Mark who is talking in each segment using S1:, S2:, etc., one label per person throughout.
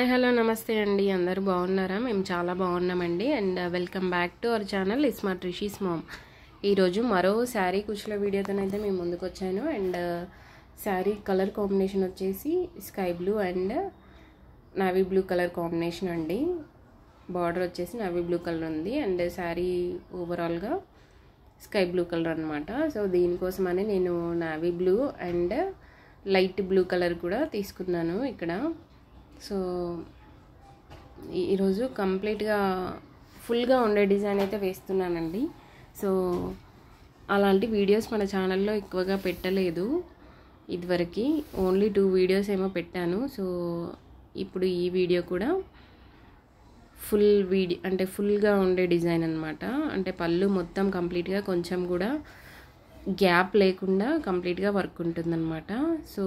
S1: Hi hello నమస్తే అండి. అందరూ బాగున్నారా? మేము చాలా బాగున్నామండి. And welcome back to our channel smart Rishi's mom. ఈరోజు మరో శారీ కుచ్చుల వీడియోతోనైతే మేము ముందుకు వచ్చాను. అండ్ శారీ కలర్ కాంబినేషన్ వచ్చేసి sky blue and navy blue colour combination అండి. బార్డర్ వచ్చేసి నావీ బ్లూ కలర్ ఉంది అండ్ శారీ ఓవరాల్గా స్కై బ్లూ కలర్ అనమాట. సో దీనికోసమని నేను navy blue and light blue colour కూడా తీసుకున్నాను ఇక్కడ. సో ఈరోజు కంప్లీట్గా ఫుల్గా ఉండే డిజైన్ అయితే వేస్తున్నానండి. సో అలాంటి వీడియోస్ మన ఛానల్లో ఎక్కువగా పెట్టలేదు ఇదివరకు, ఓన్లీ 2 వీడియోస్ ఏమో పెట్టాను. సో ఇప్పుడు ఈ వీడియో కూడా ఫుల్గా ఉండే డిజైన్ అనమాట. అంటే పళ్ళు మొత్తం కంప్లీట్గా కొంచెం కూడా గ్యాప్ లేకుండా కంప్లీట్గా వర్క్ ఉంటుందన్నమాట. సో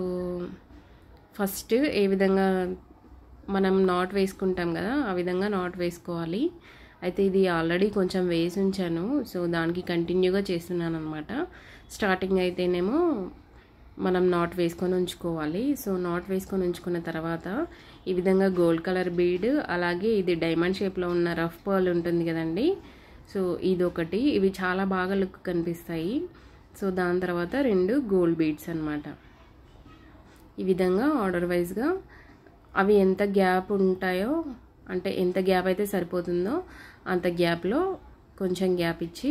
S1: ఫస్ట్ ఏ విధంగా మనం నాట్ వేసుకుంటాం కదా, ఆ విధంగా నాట్ వేసుకోవాలి. అయితే ఇది ఆల్రెడీ కొంచెం వేసి ఉంచాను, సో దానికి కంటిన్యూగా చేస్తున్నాను అనమాట. స్టార్టింగ్ అయితేనేమో మనం నాట్ వేసుకొని ఉంచుకోవాలి. సో నాట్ వేసుకొని ఉంచుకున్న తర్వాత ఈ విధంగా గోల్డ్ కలర్ బీడ్, అలాగే ఇది డైమండ్ షేప్లో ఉన్న రఫ్ పర్ల్ ఉంటుంది కదండి. సో ఇదొకటి, ఇవి చాలా బాగా లుక్ కనిపిస్తాయి. సో దాని తర్వాత 2 గోల్డ్ బీడ్స్ అనమాట. ఈ విధంగా ఆర్డర్ వైజ్గా అవి ఎంత గ్యాప్ ఉంటాయో, అంటే ఎంత గ్యాప్ అయితే సరిపోతుందో అంత గ్యాప్లో కొంచెం గ్యాప్ ఇచ్చి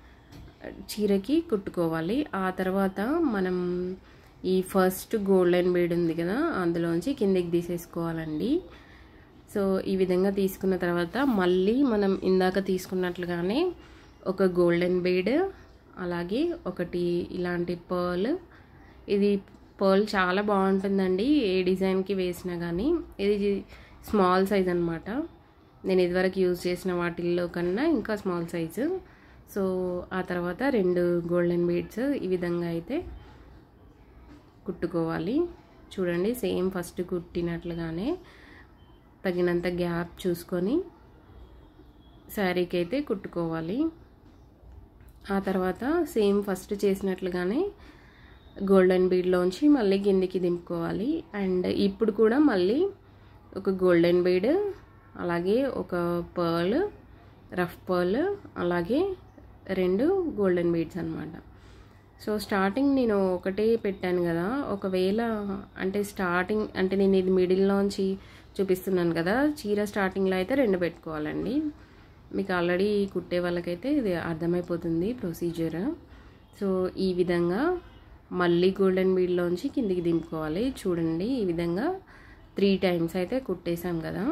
S1: చీరకి కుట్టుకోవాలి. ఆ తర్వాత మనం ఈ ఫస్ట్ గోల్డెన్ బీడ్ ఉంది కదా, అందులోంచి కిందికి తీసేసుకోవాలండి. సో ఈ విధంగా తీసుకున్న తర్వాత మళ్ళీ మనం ఇందాక తీసుకున్నట్లుగానే ఒక గోల్డెన్ బీడ్, అలాగే ఒకటి ఇలాంటి పర్ల్. ఇది పర్ల్ చాలా బాగుంటుందండి ఏ డిజైన్కి వేసినా కానీ. ఇది స్మాల్ సైజ్ అనమాట, నేను ఇదివరకు యూజ్ చేసిన వాటిల్లో కన్నా ఇంకా స్మాల్ సైజు. సో ఆ తర్వాత 2 గోల్డెన్ బీడ్స్ ఈ విధంగా అయితే కుట్టుకోవాలి. చూడండి, సేమ్ ఫస్ట్ కుట్టినట్లుగానే తగినంత గ్యాప్ చూసుకొని శారీకి అయితే కుట్టుకోవాలి. ఆ తర్వాత సేమ్ ఫస్ట్ చేసినట్లుగానే గోల్డెన్ బీడ్లోంచి మళ్ళీ కిందికి దింపుకోవాలి. అండ్ ఇప్పుడు కూడా మళ్ళీ ఒక గోల్డెన్ బీడ్, అలాగే ఒక పర్ల్, రఫ్ పర్ల్, అలాగే 2 గోల్డెన్ బీడ్స్ అనమాట. సో స్టార్టింగ్ నేను ఒకటే పెట్టాను కదా, ఒకవేళ అంటే నేను ఇది మిడిల్లోంచి చూపిస్తున్నాను కదా, చీర స్టార్టింగ్లో అయితే 2 పెట్టుకోవాలండి. మీకు ఆల్రెడీ కుట్టే వాళ్ళకైతే ఇది అర్థమైపోతుంది ప్రొసీజర్. సో ఈ విధంగా మళ్ళీ గోల్డెన్ బీడ్లోంచి కిందికి దింపుకోవాలి. చూడండి, ఈ విధంగా 3 టైమ్స్ అయితే కుట్టేసాం కదా.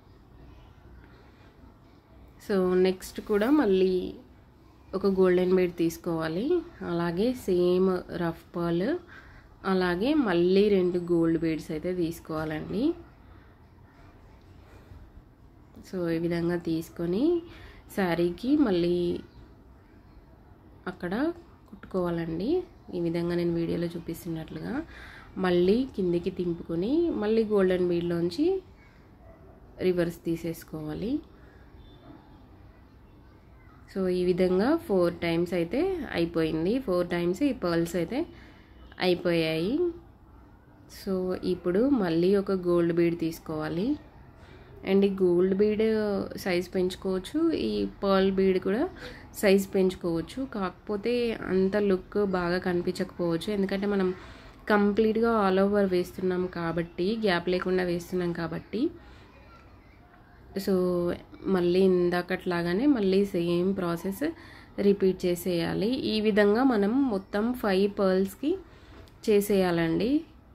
S1: సో నెక్స్ట్ కూడా మళ్ళీ ఒక గోల్డెన్ బీడ్ తీసుకోవాలి, అలాగే సేమ్ రఫ్ పర్ల్, అలాగే మళ్ళీ 2 గోల్డ్ బీడ్స్ అయితే తీసుకోవాలండి. సో ఈ విధంగా తీసుకొని శారీకి మళ్ళీ అక్కడ కుట్టుకోవాలండి. ఈ విధంగా నేను వీడియోలో చూపిస్తున్నట్లుగా మళ్ళీ కిందికి తింపుకొని మళ్ళీ గోల్డెన్ బీడ్లోంచి రివర్స్ తీసేసుకోవాలి. సో ఈ విధంగా 4 టైమ్స్ అయితే అయిపోయింది. 4 టైమ్స్ ఈ పర్ల్స్ అయితే అయిపోయాయి. సో ఇప్పుడు మళ్ళీ ఒక గోల్డ్ బీడ్ తీసుకోవాలి. అండ్ ఈ గోల్డ్ బీడ్ సైజ్ పెంచుకోవచ్చు, ఈ పర్ల్ బీడ్ కూడా సైజ్ పెంచుకోవచ్చు. కాకపోతే అంత లుక్ బాగా కనిపించకపోవచ్చు, ఎందుకంటే మనం కంప్లీట్గా ఆల్ ఓవర్ వేస్తున్నాం కాబట్టి, గ్యాప్ లేకుండా వేస్తున్నాం కాబట్టి. సో మళ్ళీ ఇందాకట్లాగానే మళ్ళీ సేమ్ ప్రాసెస్ రిపీట్ చేసేయాలి. ఈ విధంగా మనం మొత్తం 5 పర్ల్స్కి చేసేయాలండి.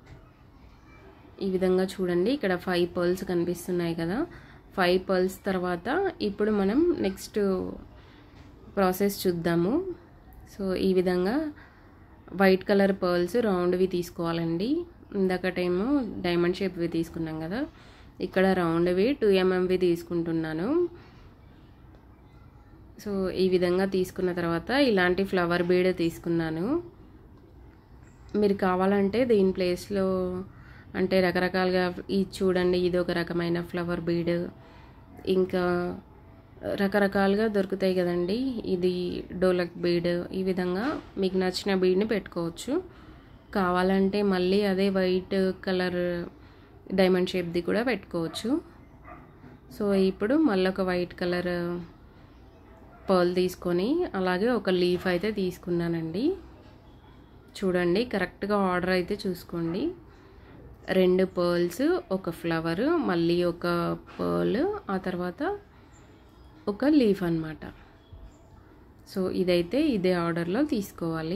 S1: ఈ విధంగా చూడండి, ఇక్కడ 5 పర్ల్స్ కనిపిస్తున్నాయి కదా. 5 పర్ల్స్ తర్వాత ఇప్పుడు మనం నెక్స్ట్ ప్రాసెస్ చూద్దాము. సో ఈ విధంగా వైట్ కలర్ పర్ల్స్ రౌండ్వి తీసుకోవాలండి. ఇందాకటేమో డైమండ్ షేప్వి తీసుకున్నాం కదా, ఇక్కడ రౌండ్వి 2 mmవి తీసుకుంటున్నాను. సో ఈ విధంగా తీసుకున్న తర్వాత ఇలాంటి ఫ్లవర్ బీడ్ తీసుకున్నాను. మీరు కావాలంటే దీని ప్లేస్లో అంటే రకరకాలుగా చూడండి, ఇది ఒక రకమైన ఫ్లవర్ బీడ్, ఇంకా రకరకాలుగా దొరుకుతాయి కదండి. ఇది డోలక్ బీడ్, ఈ విధంగా మీకు నచ్చిన బీడ్ని పెట్టుకోవచ్చు. కావాలంటే మళ్ళీ అదే వైట్ కలర్ డైమండ్ షేప్ది కూడా పెట్టుకోవచ్చు. సో ఇప్పుడు మళ్ళీ ఒక వైట్ కలర్ పర్ల్ తీసుకొని అలాగే ఒక లీఫ్ అయితే తీసుకున్నానండి. చూడండి కరెక్ట్గా ఆర్డర్ అయితే చూసుకోండి. 2 పర్ల్స్, ఒక ఫ్లవర్, మళ్ళీ ఒక పర్ల్, ఆ తర్వాత ఒక లీఫ్ అన్నమాట. సో ఇదైతే ఇదే ఆర్డర్లో తీసుకోవాలి.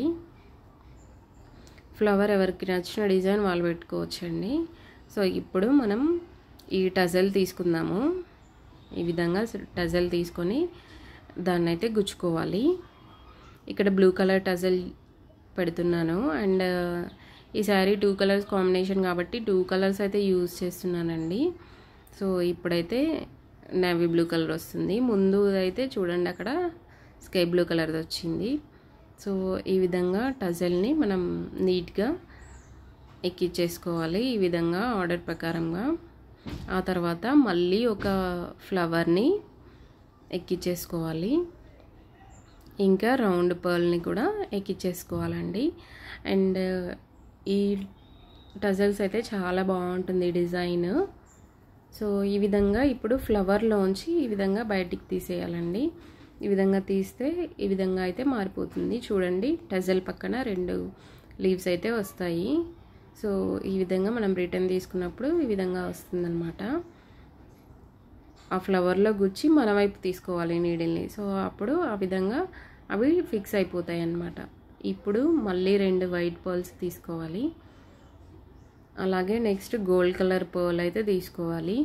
S1: ఫ్లవర్ ఎవరికి నచ్చిన డిజైన్ వాళ్ళు పెట్టుకోవచ్చండి. సో ఇప్పుడు మనం ఈ టజల్ తీసుకుందాము. ఈ విధంగా టజల్ తీసుకొని దాన్ని అయితే గుచ్చుకోవాలి. ఇక్కడ బ్లూ కలర్ టజల్ పెడుతున్నాను. అండ్ ఈ శారీ 2 కలర్స్ కాంబినేషన్ కాబట్టి 2 కలర్స్ అయితే యూజ్ చేస్తున్నానండి. సో ఇప్పుడైతే నేవీ బ్లూ కలర్ వస్తుంది. ముందు అయితే చూడండి అక్కడ స్కై బ్లూ కలర్ది వచ్చింది. సో ఈ విధంగా టజల్ని మనం నీట్గా ఎక్కించేసుకోవాలి ఈ విధంగా ఆర్డర్ ప్రకారంగా. ఆ తర్వాత మళ్ళీ ఒక ఫ్లవర్ని ఎక్కించేసుకోవాలి. ఇంకా రౌండ్ పర్ల్ని కూడా ఎక్కించేసుకోవాలండి. అండ్ ఈ టజల్స్ అయితే చాలా బాగుంటుంది డిజైన్. సో ఈ విధంగా ఇప్పుడు ఫ్లవర్లోంచి ఈ విధంగా బయటికి తీసేయాలండి. ఈ విధంగా తీస్తే ఈ విధంగా అయితే మారిపోతుంది. చూడండి టజల్ పక్కన 2 లీవ్స్ అయితే వస్తాయి. సో ఈ విధంగా మనం రిటర్న్ తీసుకున్నప్పుడు ఈ విధంగా వస్తుందన్నమాట. ఆ ఫ్లవర్లో గుచ్చి మన వైపు తీసుకోవాలి నీడిల్ని. సో అప్పుడు ఆ విధంగా అవి ఫిక్స్ అయిపోతాయి అన్నమాట. ఇప్పుడు మళ్ళీ 2 వైట్ పర్ల్స్ తీసుకోవాలి. అలాగే నెక్స్ట్ గోల్డ్ కలర్ పర్ల్ అయితే తీసుకోవాలి.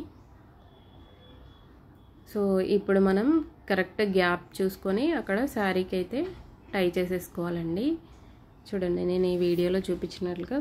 S1: సో ఇప్పుడు మనం కరెక్ట్ గ్యాప్ చూసుకొని అక్కడ శారీకి అయితే టై చేసేసుకోవాలండి. చూడండి నేను ఈ వీడియోలో చూపించినట్లుగా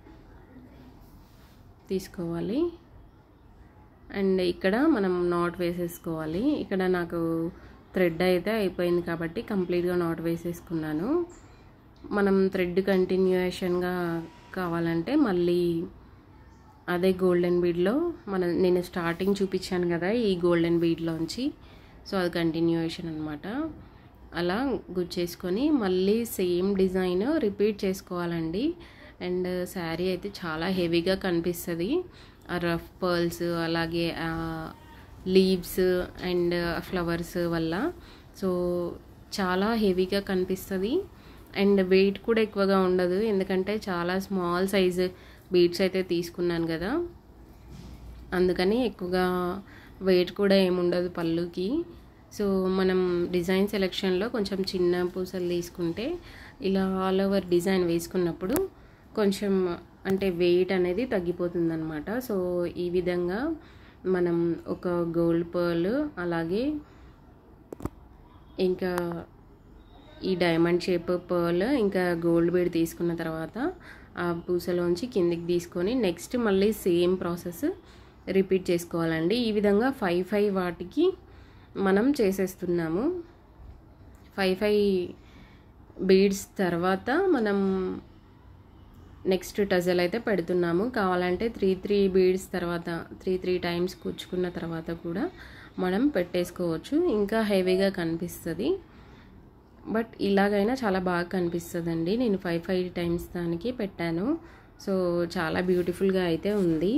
S1: తీసుకోవాలి. అండ్ ఇక్కడ మనం నాట్ వేసేసుకోవాలి. ఇక్కడ నాకు థ్రెడ్ అయితే అయిపోయింది కాబట్టి కంప్లీట్గా నాట్ వేసేసుకున్నాను. మనం థ్రెడ్ కంటిన్యూషన్గా కావాలంటే మళ్ళీ అదే గోల్డెన్ బీడ్లో నేను స్టార్టింగ్ చూపించాను కదా ఈ గోల్డెన్ బీడ్లోంచి, సో అది కంటిన్యూషన్ అనమాట. అలా గుచ్చేసుకొని మళ్ళీ సేమ్ డిజైన్ రిపీట్ చేసుకోవాలండి. అండ్ శారీ అయితే చాలా హెవీగా కనిపిస్తుంది ఆ రఫ్ పర్ల్స్ అలాగే లీవ్స్ అండ్ ఫ్లవర్స్ వల్ల. సో చాలా హెవీగా కనిపిస్తుంది అండ్ వెయిట్ కూడా ఎక్కువగా ఉండదు, ఎందుకంటే చాలా స్మాల్ సైజు బీడ్స్ అయితే తీసుకున్నాను కదా, అందుకని ఎక్కువగా వెయిట్ కూడా ఏముండదు పళ్ళుకి. సో మనం డిజైన్ సెలెక్షన్లో కొంచెం చిన్న పూసలు తీసుకుంటే ఇలా ఆల్ ఓవర్ డిజైన్ వేసుకున్నప్పుడు కొంచెం అంటే వెయిట్ అనేది తగ్గిపోతుంది అనమాట. సో ఈ విధంగా మనం ఒక గోల్డ్ పర్ల్ అలాగే ఇంకా ఈ డైమండ్ షేప్ పర్ల్ ఇంకా గోల్డ్ బీడ్ తీసుకున్న తర్వాత ఆ పూసలోంచి కిందికి తీసుకొని నెక్స్ట్ మళ్ళీ సేమ్ ప్రాసెస్ రిపీట్ చేసుకోవాలండి. ఈ విధంగా 5 వాటికి మనం చేసేస్తున్నాము. 5 బీడ్స్ తర్వాత మనం నెక్స్ట్ టజల్ అయితే పెడుతున్నాము. కావాలంటే 3 బీడ్స్ తర్వాత 3 టైమ్స్ కూర్చుకున్న తర్వాత కూడా మనం పెట్టేసుకోవచ్చు, ఇంకా హెవీగా కనిపిస్తుంది. బట్ ఇలాగైనా చాలా బాగా కనిపిస్తుందండి. నేను 5 టైమ్స్ దానికి పెట్టాను. సో చాలా బ్యూటిఫుల్గా అయితే ఉంది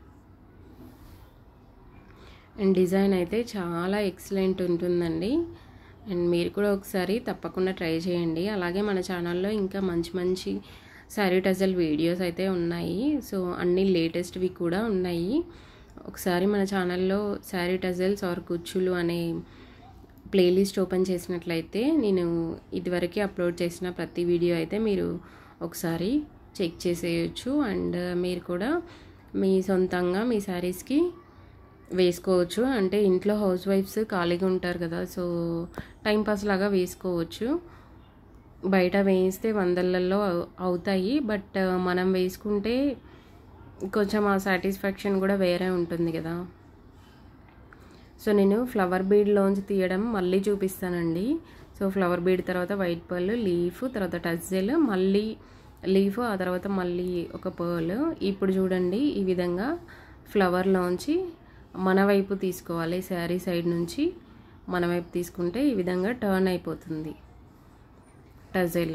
S1: అండ్ డిజైన్ అయితే చాలా ఎక్సలెంట్ ఉంటుందండి. అండ్ మీరు కూడా ఒకసారి తప్పకుండా ట్రై చేయండి. అలాగే మన ఛానల్లో ఇంకా మంచి శారీ టజల్ వీడియోస్ అయితే ఉన్నాయి. సో అన్ని లేటెస్ట్వి కూడా ఉన్నాయి. ఒకసారి మన ఛానల్లో శారీ టజల్స్ ఆర్ కుచ్చులు అనే ప్లేలిస్ట్ ఓపెన్ చేసినట్లయితే నేను ఇదివరకు అప్లోడ్ చేసిన ప్రతి వీడియో అయితే మీరు ఒకసారి చెక్ చేసేయచ్చు. అండ్ మీరు కూడా మీ సొంతంగా మీ శారీస్కి వేసుకోవచ్చు. అంటే ఇంట్లో హౌస్ వైఫ్స్ ఖాళీగా ఉంటారు కదా, సో టైంపాస్ లాగా వేసుకోవచ్చు. బయట వేయిస్తే వందలలో అవుతాయి, బట్ మనం వేసుకుంటే కొంచెం ఆ సాటిస్ఫాక్షన్ కూడా వేరే ఉంటుంది కదా. సో నేను ఫ్లవర్ బీడ్లోంచి తీయడం మళ్ళీ చూపిస్తానండి. సో ఫ్లవర్ బీడ్ తర్వాత వైట్ పర్ల్, లీఫ్, తర్వాత టజల్, మళ్ళీ లీఫ్, ఆ తర్వాత మళ్ళీ ఒక పర్ల్. ఇప్పుడు చూడండి ఈ విధంగా ఫ్లవర్లోంచి మన వైపు తీసుకోవాలి. శారీ సైడ్ నుంచి మన వైపు తీసుకుంటే ఈ విధంగా టర్న్ అయిపోతుంది టజల్.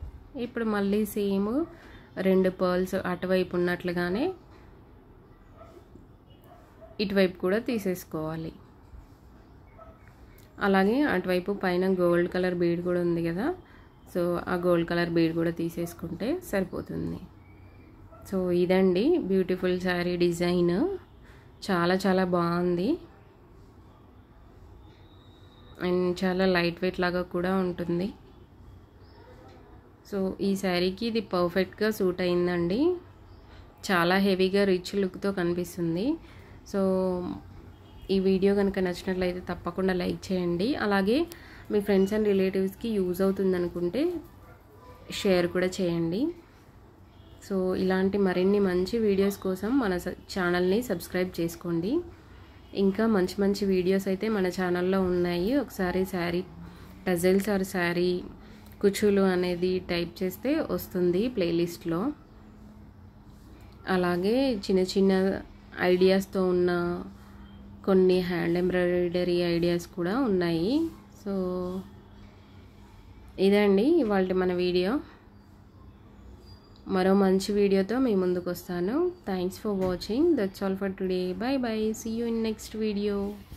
S1: ఇప్పుడు మళ్ళీ సేమ్ 2 పర్ల్స్ అటువైపు ఉన్నట్లుగానే ఇటువైపు కూడా తీసేసుకోవాలి. అలాగే అటువైపు పైన గోల్డ్ కలర్ బీడ్ కూడా ఉంది కదా, సో ఆ గోల్డ్ కలర్ బీడ్ కూడా తీసేసుకుంటే సరిపోతుంది. సో ఇదండి బ్యూటిఫుల్ శారీ డిజైన్, చాలా చాలా బాగుంది అండ్ చాలా లైట్ వెయిట్ లాగా కూడా ఉంటుంది. సో ఈ శారీకి ఇది పర్ఫెక్ట్గా సూట్ అయిందండి, చాలా హెవీగా రిచ్ లుక్తో కనిపిస్తుంది. సో ఈ వీడియో కనుక నచ్చినట్లయితే తప్పకుండా లైక్ చేయండి. అలాగే మీ ఫ్రెండ్స్ అండ్ రిలేటివ్స్కి యూజ్ అవుతుంది అనుకుంటే షేర్ కూడా చేయండి. సో ఇలాంటి మరిన్ని మంచి వీడియోస్ కోసం మన ఛానల్ని సబ్స్క్రైబ్ చేసుకోండి. ఇంకా మంచి మంచి వీడియోస్ అయితే మన ఛానల్లో ఉన్నాయి. ఒకసారి శారీ టజల్స్ ఆర్ శారీ కుచులు అనేది టైప్ చేస్తే వస్తుంది ప్లేలిస్ట్లో. అలాగే చిన్న చిన్న ఐడియాస్తో ఉన్న కొన్ని హ్యాండ్ ఎంబ్రాయిడరీ ఐడియాస్ కూడా ఉన్నాయి. సో ఇదండి ఇవాళ మన వీడియో. మరో మంచి వీడియోతో మీ ముందుకు వస్తాను. Thanks for watching. That's all for today. Bye bye. See you in next video.